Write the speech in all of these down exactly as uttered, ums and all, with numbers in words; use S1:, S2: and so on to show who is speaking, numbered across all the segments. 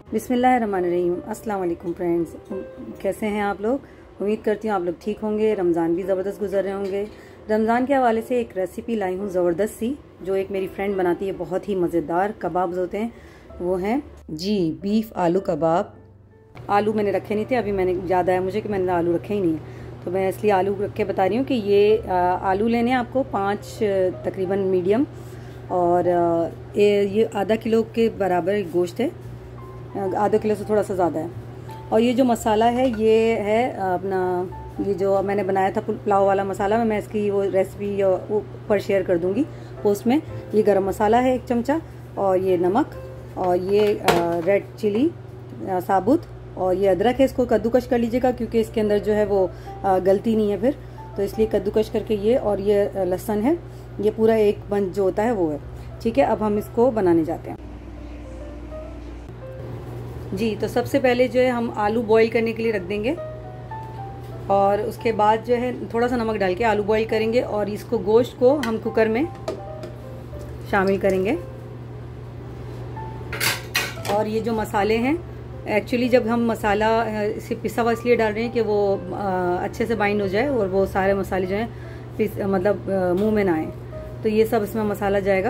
S1: बिस्मिल्लाहिर्रहमानिर्रहीम। अस्सलाम वालेकुम फ्रेंड्स, कैसे हैं आप लोग? उम्मीद करती हूँ आप लोग ठीक होंगे। रमज़ान भी ज़बरदस्त गुजर रहे होंगे। रमज़ान के हवाले से एक रेसिपी लाई हूँ ज़बरदस्त सी, जो एक मेरी फ्रेंड बनाती है। बहुत ही मज़ेदार कबाब होते हैं, वो हैं जी बीफ आलू कबाब। आलू मैंने रखे नहीं थे, अभी मैंने याद आया मुझे कि मैंने आलू रखे ही नहीं, तो मैं इसलिए आलू रख के बता रही हूँ कि ये आलू लेने हैं आपको पाँच तकरीबन मीडियम, और ये ये आधा किलो के बराबर गोश्त है, आधा किलो से थोड़ा सा ज़्यादा है। और ये जो मसाला है ये है अपना, ये जो मैंने बनाया था पुलाव वाला मसाला, मैं इसकी वो रेसिपी ऊपर शेयर कर दूँगी पोस्ट में। ये गरम मसाला है एक चमचा, और ये नमक, और ये रेड चिली साबुत, और ये अदरक है। इसको कद्दूकश कर लीजिएगा क्योंकि इसके अंदर जो है वो गलती नहीं है फिर, तो इसलिए कद्दूकश करके ये, और ये लहसुन है। ये पूरा एक बंच जो होता है वो है। ठीक है, अब हम इसको बनाने जाते हैं जी। तो सबसे पहले जो है हम आलू बॉईल करने के लिए रख देंगे, और उसके बाद जो है थोड़ा सा नमक डाल के आलू बॉईल करेंगे, और इसको गोश्त को हम कुकर में शामिल करेंगे। और ये जो मसाले हैं, एक्चुअली जब हम मसाला इसे पिसा हुआ इसलिए डाल रहे हैं कि वो अच्छे से बाइंड हो जाए और वो सारे मसाले जो हैं मतलब मुंह में ना आए। तो ये सब इसमें मसाला जाएगा,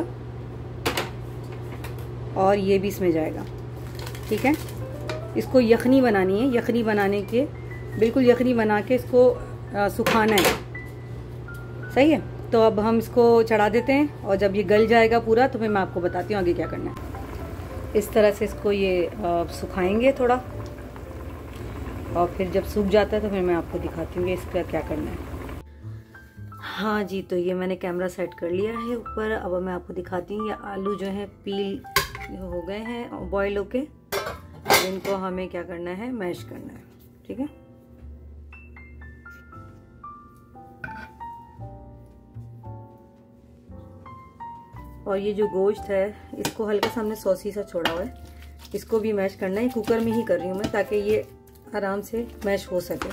S1: और ये भी इसमें जाएगा। ठीक है, इसको यखनी बनानी है। यखनी बनाने के बिल्कुल यखनी बना के इसको आ, सुखाना है। सही है, तो अब हम इसको चढ़ा देते हैं, और जब ये गल जाएगा पूरा तो फिर मैं आपको बताती हूँ आगे क्या करना है। इस तरह से इसको ये आ, सुखाएंगे थोड़ा, और फिर जब सूख जाता है तो फिर मैं आपको दिखाती हूँ इसका क्या करना है। हाँ जी, तो ये मैंने कैमरा सेट कर लिया है ऊपर। अब मैं आपको दिखाती हूँ। ये आलू जो है पील हो गए हैं बॉयल होके, इनको हमें क्या करना है, मैश करना है। ठीक है, और ये जो गोश्त है इसको हल्का सा हमने सॉसी सा छोड़ा हुआ है, इसको भी मैश करना है। कुकर में ही कर रही हूँ मैं ताकि ये आराम से मैश हो सके।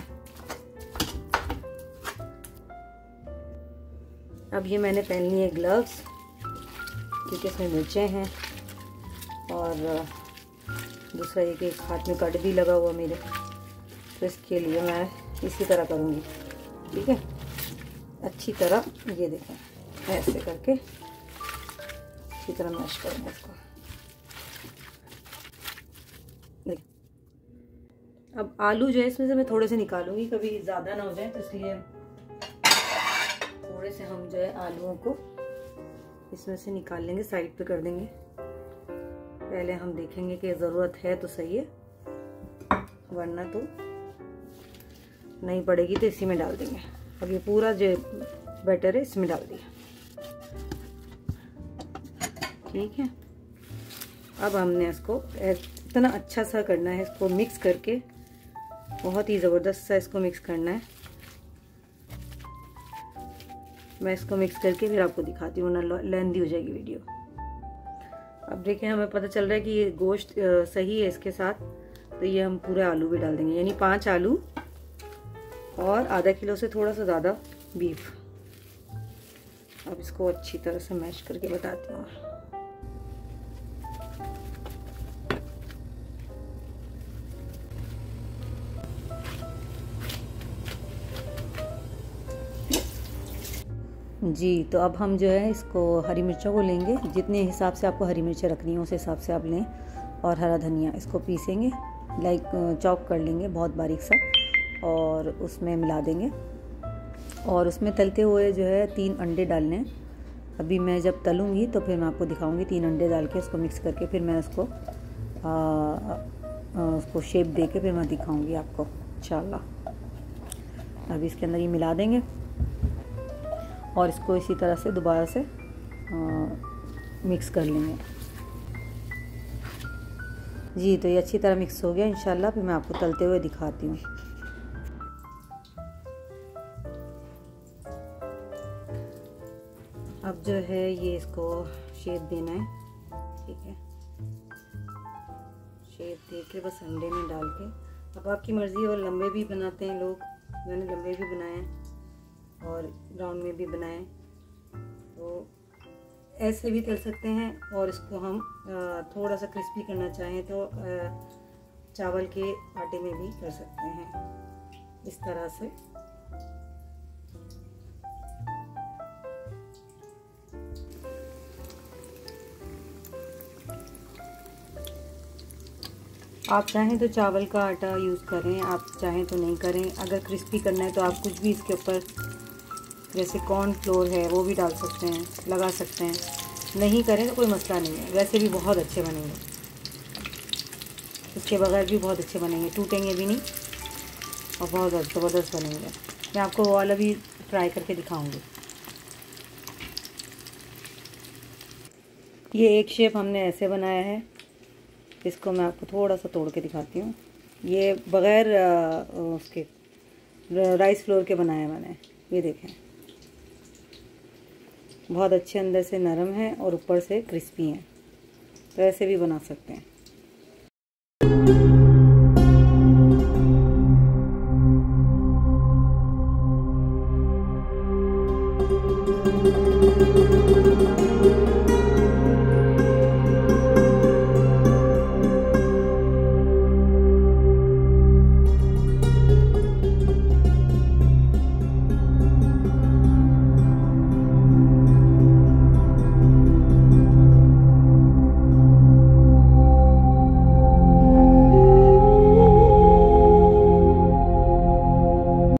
S1: अब ये मैंने पहन लिए ग्लव्स क्योंकि इसमें मिर्चें हैं, और दूसरा ये कि हाथ में कट भी लगा हुआ मेरे, तो इसके लिए मैं इसी तरह करूँगी। ठीक है, अच्छी तरह ये देखें ऐसे करके अच्छी तरह मैश करूँगा इसको। अब आलू जो है इसमें से मैं थोड़े से निकालूंगी, कभी ज़्यादा ना हो जाए, तो इसलिए थोड़े से हम जो है आलूओं को इसमें से निकाल लेंगे, साइड पे कर देंगे। पहले हम देखेंगे कि ज़रूरत है तो सही है, वरना तो नहीं पड़ेगी तो इसी में डाल देंगे। अब ये पूरा जो बैटर है इसमें डाल दिया। ठीक है, अब हमने इसको इतना अच्छा सा करना है, इसको मिक्स करके बहुत ही ज़बरदस्त सा इसको मिक्स करना है। मैं इसको मिक्स करके फिर आपको दिखाती हूँ, ना लेंथी हो जाएगी वीडियो। अब देखें, हमें पता चल रहा है कि ये गोश्त सही है इसके साथ, तो ये हम पूरे आलू भी डाल देंगे, यानी पांच आलू और आधा किलो से थोड़ा सा ज़्यादा बीफ। अब इसको अच्छी तरह से मैश करके बताती हूँ। जी, तो अब हम जो है इसको हरी मिर्चों को लेंगे, जितने हिसाब से आपको हरी मिर्चें रखनी है उस हिसाब से आप लें, और हरा धनिया इसको पीसेंगे, लाइक चॉप कर लेंगे बहुत बारीक सा, और उसमें मिला देंगे। और उसमें तलते हुए जो है तीन अंडे डालने हैं। अभी मैं जब तलूँगी तो फिर मैं आपको दिखाऊंगी। तीन अंडे डाल के उसको मिक्स करके फिर मैं उसको आ, आ, उसको शेप दे के फिर मैं दिखाऊँगी आपको इंशाल्लाह। अभी इसके अंदर ये मिला देंगे, और इसको इसी तरह से दोबारा से आ, मिक्स कर लेंगे जी। तो ये अच्छी तरह मिक्स हो गया इंशाल्लाह। फिर मैं आपको तलते हुए दिखाती हूँ। अब जो है ये इसको शेप देना है। ठीक है, शेप दे के बस अंडे में डाल के, अब आपकी मर्ज़ी, और लंबे भी बनाते हैं लोग, मैंने लंबे भी बनाए हैं और राउंड में भी बनाए। तो ऐसे भी तल सकते हैं, और इसको हम थोड़ा सा क्रिस्पी करना चाहें तो चावल के आटे में भी कर सकते हैं इस तरह से। आप चाहें तो चावल का आटा यूज़ करें, आप चाहें तो नहीं करें। अगर क्रिस्पी करना है तो आप कुछ भी इसके ऊपर, जैसे कॉर्न फ्लोर है वो भी डाल सकते हैं, लगा सकते हैं। नहीं करें तो कोई मसला नहीं है, वैसे भी बहुत अच्छे बनेंगे, इसके बगैर भी बहुत अच्छे बनेंगे, टूटेंगे भी नहीं और बहुत ज़बरदस्त बनेंगे। मैं आपको वो वाला भी ट्राई करके दिखाऊंगी। ये एक शेप हमने ऐसे बनाया है, इसको मैं आपको थोड़ा सा तोड़ के दिखाती हूँ। ये बग़ैर उसके राइस फ्लोर के बनाया मैंने, ये देखें, बहुत अच्छे अंदर से नरम है और ऊपर से क्रिस्पी हैं। तो ऐसे भी बना सकते हैं।